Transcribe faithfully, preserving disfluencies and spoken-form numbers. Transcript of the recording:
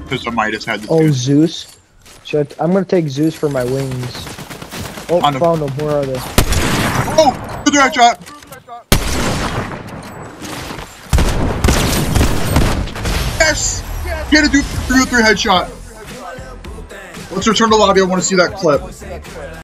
because the Midas had the Oh, two. Zeus. Should I, I'm gonna take Zeus for my wings. Oh, On found them. Where are they? Oh, good direct shot. Yes! Get a do three oh three headshot. Let's return to lobby. I want to see that clip.